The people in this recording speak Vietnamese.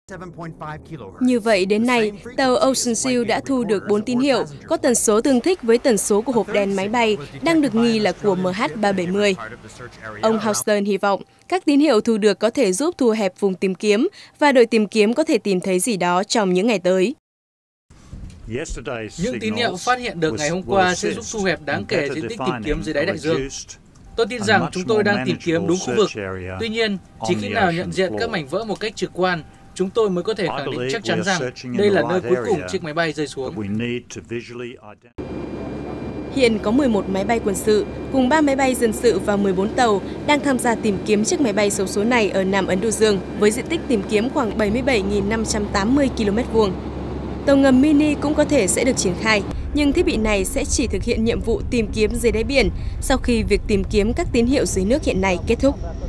Như vậy đến nay, tàu Ocean Shield đã thu được 4 tín hiệu có tần số tương thích với tần số của hộp đen máy bay đang được nghi là của MH370. Ông Houston hy vọng các tín hiệu thu được có thể giúp thu hẹp vùng tìm kiếm và đội tìm kiếm có thể tìm thấy gì đó trong những ngày tới. Những tín hiệu phát hiện được ngày hôm qua sẽ giúp thu hẹp đáng kể diện tích tìm kiếm dưới đáy đại dương. Tôi tin rằng chúng tôi đang tìm kiếm đúng khu vực. Tuy nhiên, chỉ khi nào nhận diện các mảnh vỡ một cách trực quan, chúng tôi mới có thể khẳng định chắc chắn rằng đây là nơi cuối cùng chiếc máy bay rơi xuống. Hiện có 11 máy bay quân sự, cùng 3 máy bay dân sự và 14 tàu đang tham gia tìm kiếm chiếc máy bay xấu số này ở Nam Ấn Độ Dương với diện tích tìm kiếm khoảng 77.580 km². Tàu ngầm mini cũng có thể sẽ được triển khai, nhưng thiết bị này sẽ chỉ thực hiện nhiệm vụ tìm kiếm dưới đáy biển sau khi việc tìm kiếm các tín hiệu dưới nước hiện nay kết thúc.